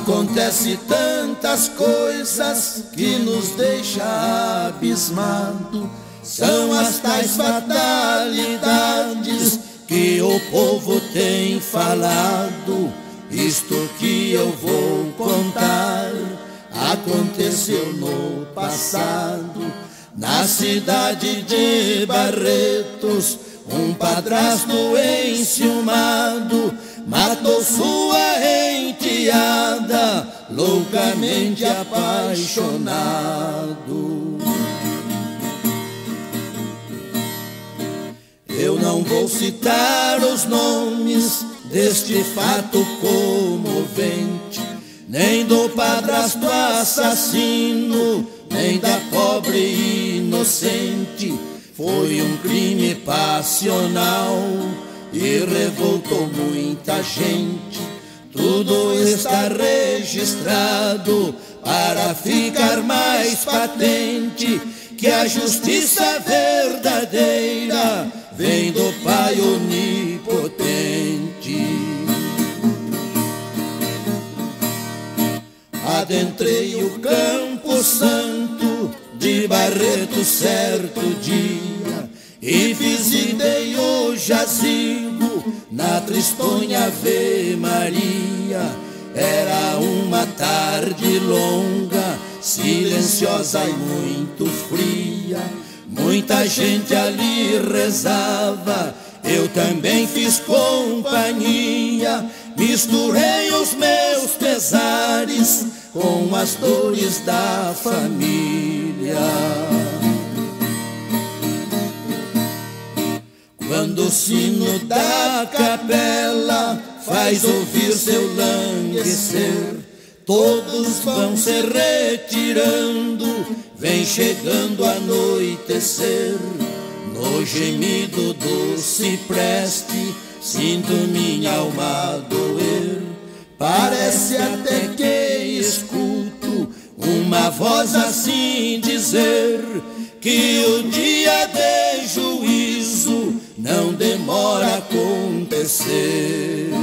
Acontece tantas coisas que nos deixa abismado. São as tais fatalidades que o povo tem falado. Isto que eu vou contar aconteceu no passado. Na cidade de Barretos, um padrasto enciumado matou sua enteada, loucamente apaixonado. Eu não vou citar os nomes deste fato comovente, nem do padrasto assassino, nem da pobre inocente. Foi um crime passional e revoltou muita gente. Tudo está registrado para ficar mais patente que a justiça verdadeira vem do Pai onipotente. Adentrei o Campo Santo de Barretos certo dia e visitei o jazigo na tristonha Ave Maria. Era uma tarde longa, silenciosa e muito fria. Muita gente ali rezava, eu também fiz companhia. Misturei os meus pesares com as dores da família. Quando o sino da capela faz ouvir seu languecer, todos vão se retirando, vem chegando a anoitecer. No gemido do cipreste sinto minha alma doer. Parece até que escuto uma voz assim dizer que o dia de juízo não demora a acontecer.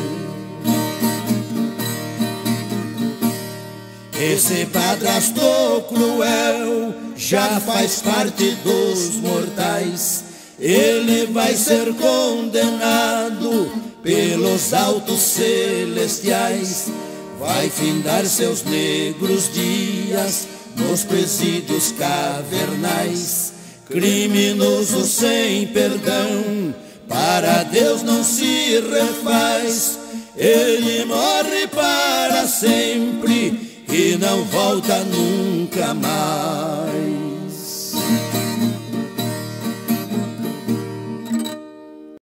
Esse padrasto cruel já faz parte dos mortais. Ele vai ser condenado pelos altos celestiais. Vai findar seus negros dias nos presídios cavernais. Criminoso sem perdão, para Deus não se refaz. Ele morre para sempre e não volta nunca mais.